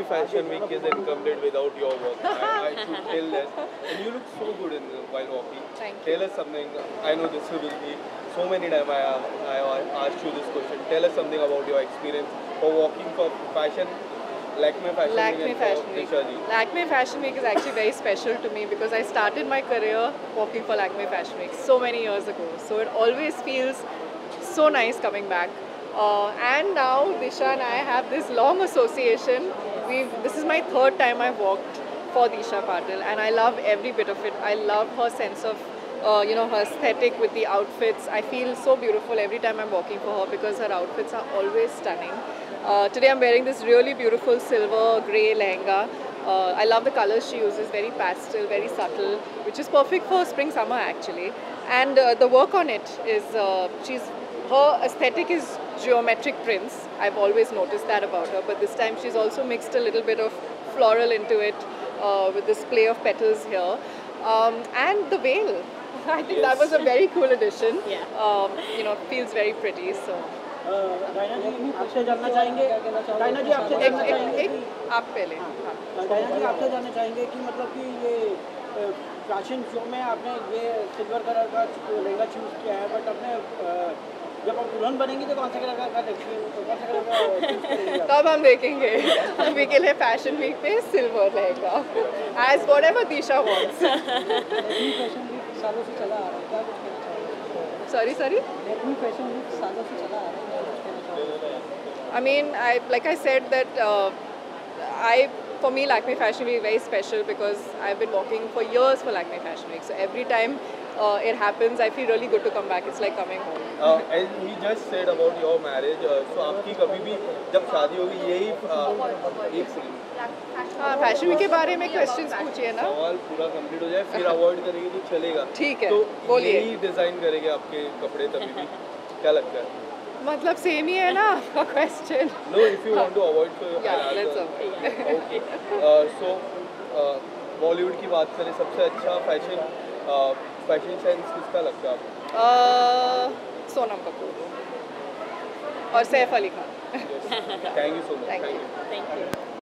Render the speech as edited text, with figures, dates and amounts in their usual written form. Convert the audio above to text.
fashion week is incomplete without your work. I should tell that. And you look so good while walking. Thank you. Tell us something. I know this will be so many times I have asked you this question. Tell us something about your experience for walking for fashion. Lakme Fashion Lakme Week Fashion and Week. for Disha ji. Lakme Fashion Week is actually very special to me because I started my career walking for Lakme Fashion Week so many years ago. So it always feels so nice coming back. And now Disha and I have this long association. This is my third time I've walked for Disha Patil, and I love every bit of it. I love her sense of her aesthetic with the outfits. I feel so beautiful every time I'm walking for her because her outfits are always stunning. Today I'm wearing this really beautiful silver grey lehenga. I love the colors she uses, very pastel, very subtle, which is perfect for spring summer actually. And the work on it is, her aesthetic is geometric prints. I've always noticed that about her, but this time she's also mixed a little bit of floral into it with this play of petals here. And the veil. I think that was a very cool addition. Yeah. Feels very pretty. So. Diana ji आपसे जानना चाहेंगे Diana ji आपसे जानना चाहेंगे कि आप पहले Diana ji आपसे जानना चाहेंगे कि मतलब कि ये फैशन शो में आपने ये सिल्वर कलर का लहंगा चूज किया है बट आपने जब आप दुल्हन बनेंगी तो कौन सा कलर का देखिए कौन सा कलर का चूज करेंगे तब हम देखेंगे अभी के लिए फैशन वीक पे सिल्वर रहेगा as whatever Disha wants fashion week सालों से चला आ रहा है क्या कुछ कहना चाहेंगे sorry फैशन वीक सालों से चला आ रहा है I mean, like I said that for me Lakme Fashion Week is very special because I've been walking for years for Lakme Fashion Week. So every time it happens, I feel really good to come back. It's like coming home. As he just said about your marriage, so आपकी कभी भी जब शादी होगी यही एक second हाँ fashion week के बारे में क्वेश्चंस पूछिए ना सवाल पूरा कंप्लीट हो जाए फिर अवॉइड करेंगे तो चलेगा ठीक है तो बोलिए यही डिजाइन करेंगे आपके कपड़े तभी भी क्या लगता है मतलब सेम ही है ना question No, if you want to avoid, so Yeah, I'll let's answer. avoid. Okay. So, Bollywood की बात करें सबसे अच्छा फैशन सेंस किसका लगता है आपको सोनम कपूर और Saif Ali Khan thank you so much Thank you. Thank you Thank you.